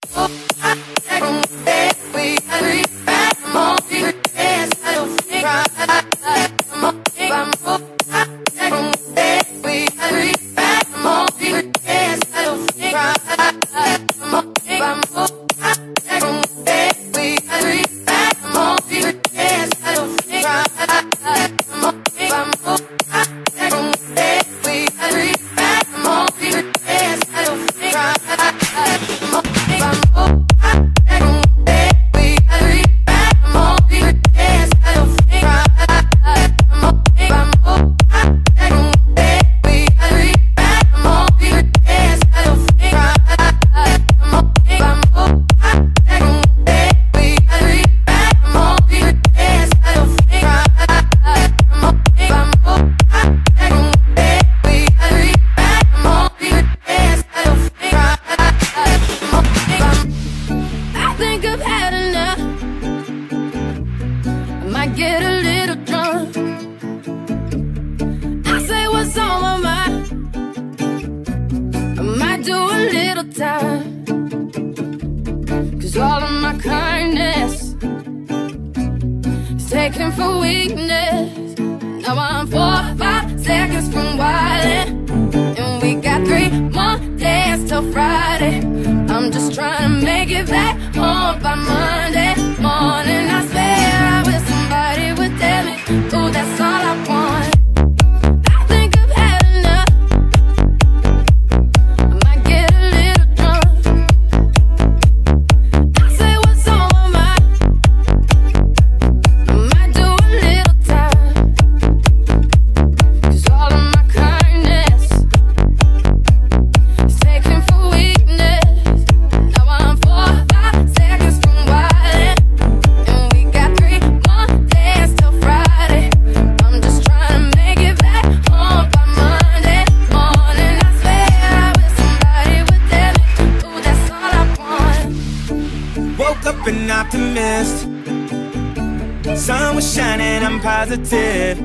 Sun was shining, I'm positive.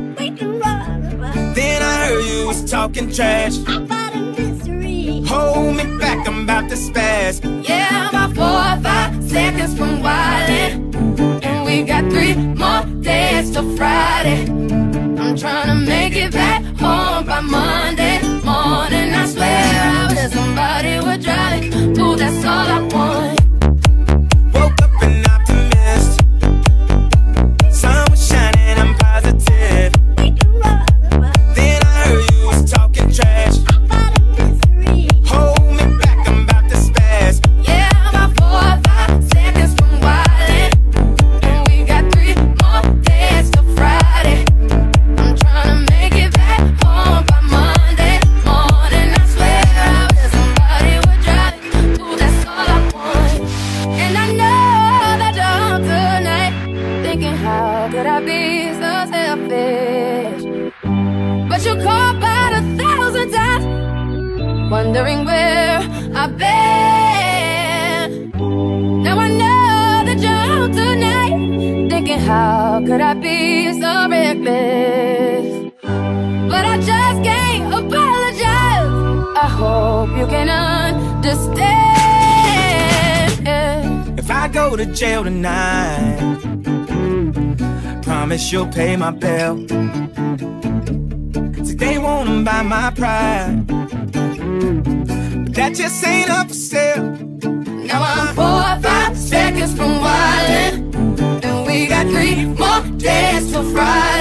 Then I heard you was talking trash. Hold me back, I'm about to spaz. Yeah, about 4 or 5 seconds from wildin', and we got 3 more days till Friday. I'm tryna make it back home by Monday morning. I swear I wish somebody would drive it. Ooh, that's all I want. Woke up an optimist. Sun was shining, I'm positive. Then I heard you was talking trash. Hold me back, I'm about to spaz. Yeah, about 4 or 5 seconds from wildin', and we got 3 more days till Friday. I'm tryna make it back home by Monday morning. I swear I wish somebody would drive it. Ooh, that's all I want. And I know that you're tonight thinking, how could I be so selfish? But you called about 1,000 times, wondering where I've been. Now I know that you're tonight thinking, how could I be so reckless? But I just can't apologize. I hope you can understand. If I go to jail tonight, promise you'll pay my bail. See, they wanna buy my pride, but that just ain't up for sale. Now I'm 4 or 5 seconds from wildin', and we got 3 more days till Friday.